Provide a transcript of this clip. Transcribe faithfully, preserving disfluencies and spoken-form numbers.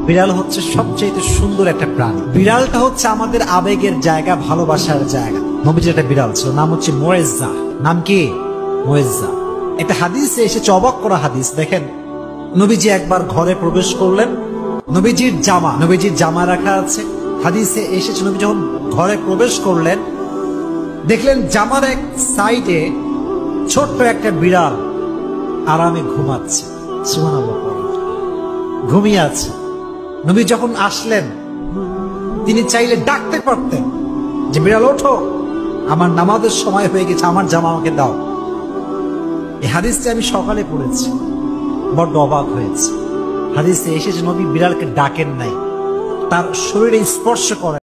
বিড়াল হচ্ছে সবচেয়ে সুন্দর একটা প্রাণী। বিড়ালটা হচ্ছে আমাদের আবেগের জায়গা, ভালোবাসার জায়গা। নবীজির একটা বিড়াল ছিল, নাম হচ্ছে মুয়েজ্জা। নাম কি? মুয়েজ্জা। একটা হাদিসে এসেছে, অবাক করা হাদিস। দেখেন, নবীজি একবার ঘরে প্রবেশ করলেন, নবীজির জামা নবীজির জামা রাখা আছে। হাদিসে এসেছে, নবী যখন ঘরে প্রবেশ করলেন দেখলেন জামার এক সাইডে ছোট্ট একটা বিড়াল আরামে ঘুমাচ্ছে। সুবহানাল্লাহ, ঘুমিয়ে আছে। নবী যখন আসলেন তিনি চাইলে ডাকতে পারতেন যে বিড়াল ওঠো, আমার নামাজের সময় হয়ে গেছে, আমার জামা আমাকে দাও। এই হাদিসটি আমি সকালে পড়েছি, বড্ড অবাক হয়েছে। হাদিসে এসেছে নবী বিড়ালকে ডাকেন নাই, তার শরীরে স্পর্শ করেন।